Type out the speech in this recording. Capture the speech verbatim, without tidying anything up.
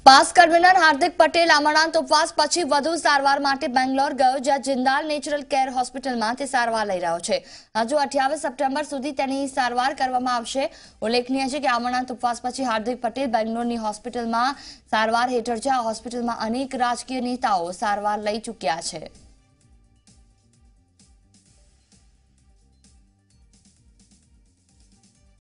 Pass convener Hardik Patel Amarnath ઉપવાસ પછી વધુ સારવાર માટે બેંગ્લોર ગયો, જ્યાં જિંદાલ નેચરલ કેર હોસ્પિટલમાં તે સારવાર લઈ રહ્યો છે। હજુ અઠ્યાવીસ સપ્ટેમ્બર સુધી તેની સારવાર કરવામાં આવશે। ઉલ્લેખનીય છે કે અમરનાથ ઉપવાસ પછી હાર્દિક પટેલ બેંગ્લોરની હોસ્પિટલમાં સારવાર હેઠળ છે। આ હોસ્પિટલમાં અનેક રાજકીય નેતાઓ સારવાર લઈ ચૂક્યા છે।